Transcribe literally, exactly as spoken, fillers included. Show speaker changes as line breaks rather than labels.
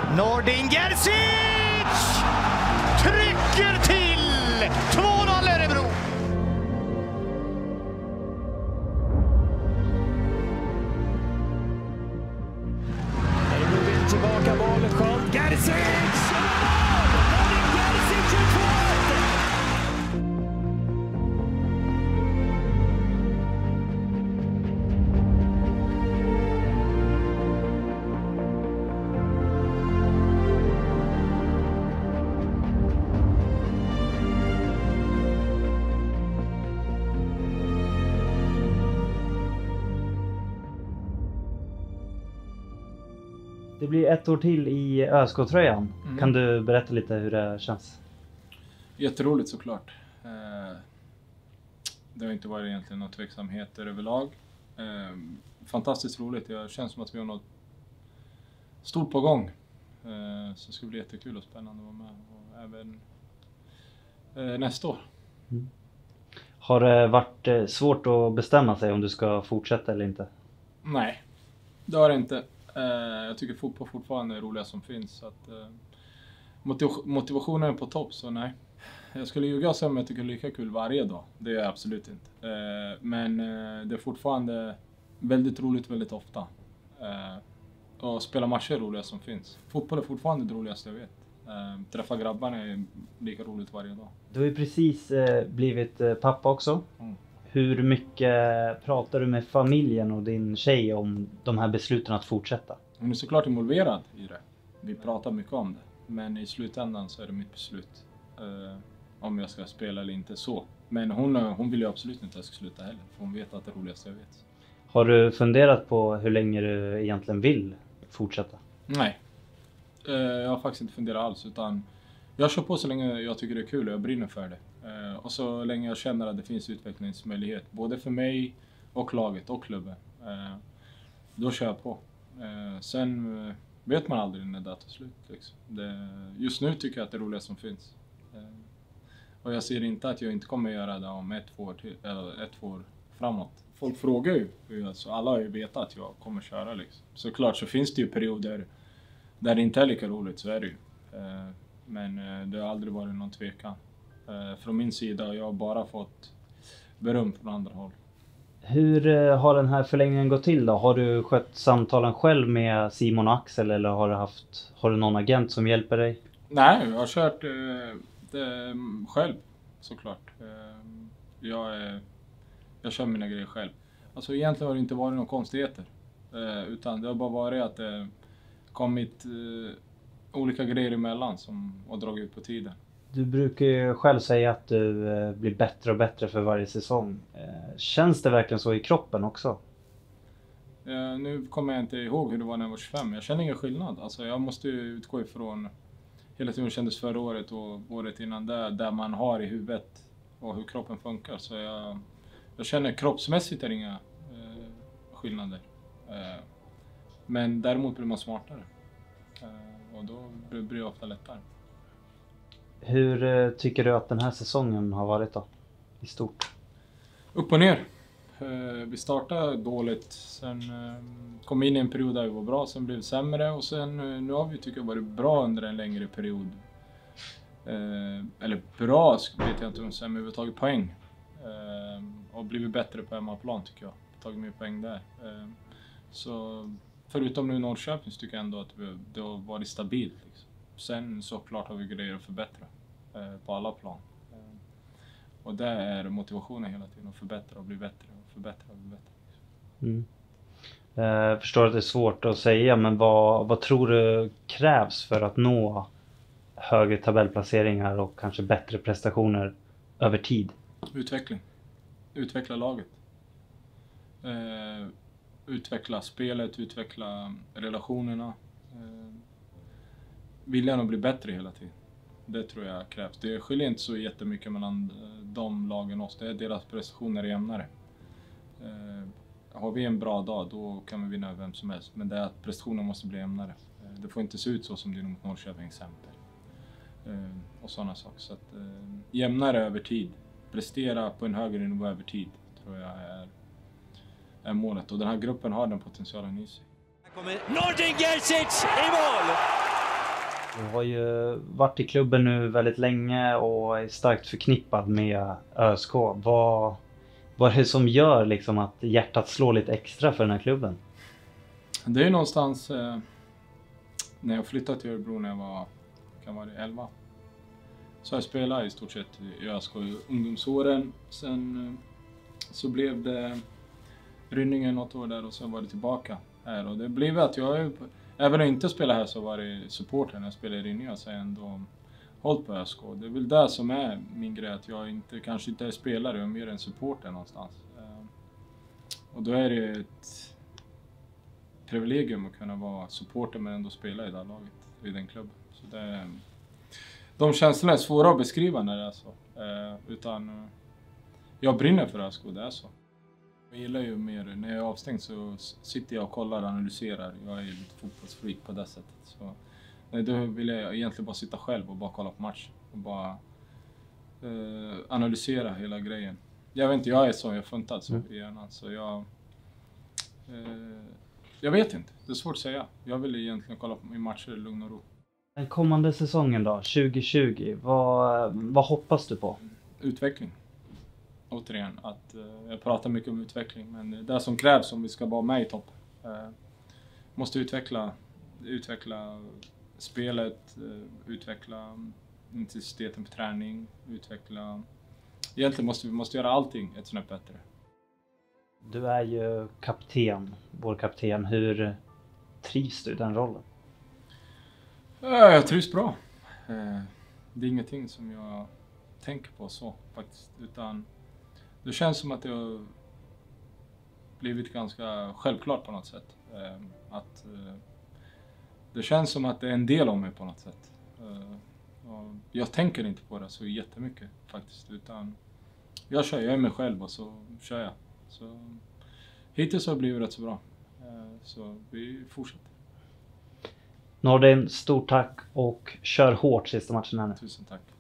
Nordin Gerzic trycker till två noll Örebro.
Örebro vill tillbaka bollen, skönt. Gerzic! Nordin Gerzic gör två ett!
Det blir ett år till i ÖSK-tröjan.
Mm.
Kan du berätta lite hur det känns?
Jätteroligt såklart. Eh, det har inte varit egentligen någon tveksamheter överlag. Eh, fantastiskt roligt. Det känns som att vi har något stort på gång. Eh, så det ska bli jättekul och spännande att vara med. Och även eh, nästa år.
Mm. Har det varit eh, svårt att bestämma sig om du ska fortsätta eller inte?
Nej, det har det inte. Eh, jag tycker fotboll fortfarande är roligast som finns. Så att, eh, motiv- motivationen är på topp, så nej. Jag skulle ljuga och säga om jag tycker det är lika kul varje dag. Det är jag absolut inte. Eh, men eh, det är fortfarande väldigt roligt väldigt ofta. Eh, och spela matcher är roligast som finns. Fotboll är fortfarande det roligaste jag vet. Eh, träffa grabbarna är lika roligt varje dag.
Du har ju precis eh, blivit eh, pappa också.
Mm.
Hur mycket pratar du med familjen och din tjej om de här besluten att fortsätta?
Hon är såklart involverad i det. Vi pratar mycket om det. Men i slutändan så är det mitt beslut. Eh, om jag ska spela eller inte så. Men hon, hon vill ju absolut inte att jag ska sluta heller. För hon vet att det är roligaste jag vet.
Har du funderat på hur länge du egentligen vill fortsätta?
Nej. Eh, jag har faktiskt inte funderat alls. Utan jag kör på så länge jag tycker det är kul och jag brinner för det. Eh, och så länge jag känner att det finns utvecklingsmöjlighet. Både för mig och laget och klubben. Eh, då kör jag på. Eh, sen eh, vet man aldrig när det tar slut. Liksom. Det, just nu tycker jag att det är roligt som finns. Eh, och jag ser inte att jag inte kommer göra det om ett år, till, eller ett år framåt. Folk frågar ju, alltså alla har ju vetat att jag kommer köra. Liksom. Såklart så finns det ju perioder där det inte är lika roligt, så är det ju. Eh, men eh, det har aldrig varit någon tvekan. Eh, från min sida har jag bara fått beröm från andra håll.
Hur eh, har den här förlängningen gått till då? Har du skött samtalen själv med Simon och Axel eller har du, haft, har du någon agent som hjälper dig?
Nej, jag har kört eh, det själv såklart. Eh, jag, är, jag kör mina grejer själv. Alltså egentligen har det inte varit några konstigheter. Eh, utan det har bara varit att det kommit eh, olika grejer emellan som har dragit ut på tiden.
Du brukar ju själv säga att du eh, blir bättre och bättre för varje säsong. Eh, känns det verkligen så i kroppen också?
Eh, nu kommer jag inte ihåg hur det var när jag var tjugofem. Jag känner ingen skillnad. Alltså, jag måste ju utgå ifrån hela tiden kändes förra året och året innan det. Där man har i huvudet och hur kroppen funkar. Så jag, jag känner kroppsmässigt är det inga eh, skillnader. Eh, men däremot blir man smartare. Eh, och då blir det ofta lättare.
Hur eh, tycker du att den här säsongen har varit då? I stort?
Upp och ner. Eh, vi startade dåligt. Sen eh, kom in i en period där vi var bra. Sen blev det sämre. Och sen eh, nu har vi tycker jag varit bra under en längre period. Eh, eller bra vet jag inte om sen. Men vi har tagit poäng. Eh, och blivit bättre på hemmaplan tycker jag. Tagit mer poäng där. Eh, så förutom nu Norrköping så tycker jag ändå att vi, det har varit stabilt. Liksom. Sen såklart har vi grejer att förbättra. Eh, på alla plan. Och det är motivationen hela tiden, att förbättra och bli bättre och förbättra och bli bättre.
Mm. Jag förstår att det är svårt att säga, men vad, vad tror du krävs för att nå högre tabellplaceringar och kanske bättre prestationer över tid?
Utveckling. Utveckla laget. Eh, utveckla spelet, utveckla relationerna. Eh, viljan att bli bättre hela tiden. Det tror jag krävs. Det skiljer inte så jättemycket mellan de lagen och oss. Det är deras prestationer är jämnare. Eh, har vi en bra dag, då kan vi vinna vem som helst. Men det är att prestationen måste bli jämnare. Eh, det får inte se ut så som det är mot Norrköping exempel. Eh, och sådana saker. Så att, eh, jämnare över tid. Prestera på en högre nivå över tid, tror jag är, är målet. Och den här gruppen har den potentialen i sig.
Här kommer Nordin Gerzic i mål!
Du har ju varit i klubben nu väldigt länge och är starkt förknippad med ÖSK. Vad, vad är det som gör liksom att hjärtat slår lite extra för den här klubben?
Det är någonstans eh, när jag flyttade till Örebro när jag var, kan vara det, elva. Så jag spelade i stort sett i ÖSK i ungdomsåren. Sen eh, så blev det Rynningen något år där och sen var det tillbaka här. Och det blev att jag, även om jag inte spelade här så var det supporten. När jag spelade i Rynningen så har jag ändå hållit på ÖSK. Det är väl det som är min grej, att jag inte, kanske inte är spelare, jag är mer en supporter någonstans. Eh, och då är det ett privilegium att kunna vara supporter men ändå spela i det här laget, i den klubben. Så det, de känslorna är svåra att beskriva när det är så. Eh, utan jag brinner för ÖSK, det är så. Jag gillar ju mer, när jag är avstängd så sitter jag och kollar och analyserar. Jag är ju lite fotbollsfreak på det sättet. Så, nej, då vill jag egentligen bara sitta själv och bara kolla på match. Och bara eh, analysera hela grejen. Jag vet inte, jag är så, jag är funtad så i hjärnan. Så jag... Eh, jag vet inte, det är svårt att säga. Jag vill egentligen kolla på min matcher i lugn och ro.
Den kommande säsongen då, tjugo tjugo, vad, vad hoppas du på?
Utveckling. Återigen, att eh, jag pratar mycket om utveckling, men det som krävs om vi ska vara med i topp. Eh, måste utveckla, utveckla spelet, eh, utveckla intensiteten på träning, utveckla... Egentligen måste vi måste göra allting ett snäpp bättre.
Du är ju kapten, vår kapten. Hur trivs du i den rollen?
Jag trivs bra. Eh, det är ingenting som jag tänker på så faktiskt, utan det känns som att det har blivit ganska självklart på något sätt. Eh, att eh, det känns som att det är en del av mig på något sätt. Eh, och jag tänker inte på det så jättemycket faktiskt, utan jag kör, jag är mig själv och så kör jag. Så hittills har det blivit rätt så bra. Eh, så vi fortsätter.
Nordin, stort tack och kör hårt sista matchen här nu.
Tusen tack.